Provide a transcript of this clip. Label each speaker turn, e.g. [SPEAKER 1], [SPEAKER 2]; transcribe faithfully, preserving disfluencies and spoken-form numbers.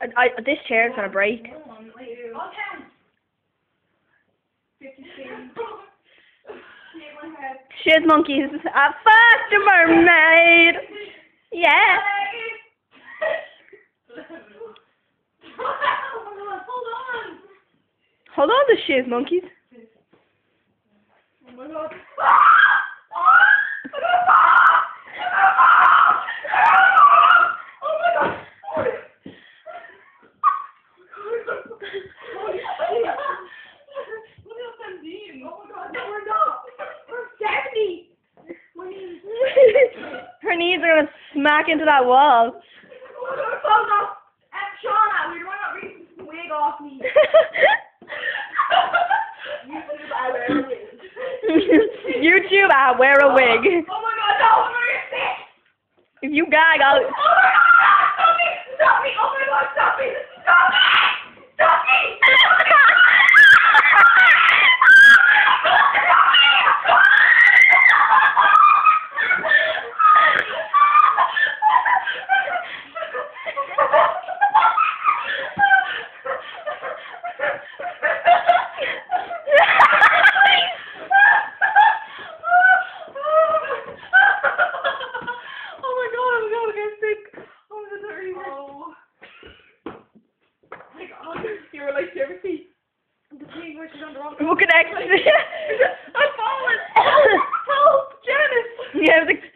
[SPEAKER 1] I, I, this chair is gonna break.
[SPEAKER 2] I'll count. fifty-two.
[SPEAKER 1] Shiz monkeys, a faster mermaid. Yeah.
[SPEAKER 2] Hold on.
[SPEAKER 1] Hold on to shiz monkeys.
[SPEAKER 2] Oh my god.
[SPEAKER 1] Her knees are gonna smack into that wall.
[SPEAKER 2] Shauna, we want to read this wig off me.
[SPEAKER 1] YouTube, I wear a wig.
[SPEAKER 2] Oh my god, no, I'm gonna get sick.
[SPEAKER 1] If you gag, I'll...
[SPEAKER 2] Oh my god, stop me, stop me, oh my god, stop me, stop me, stop me. You were like, you ever see the thing where she's on the wrong?
[SPEAKER 1] Look at X.
[SPEAKER 2] I'm falling. Help, Janice.
[SPEAKER 1] Yeah, I was like,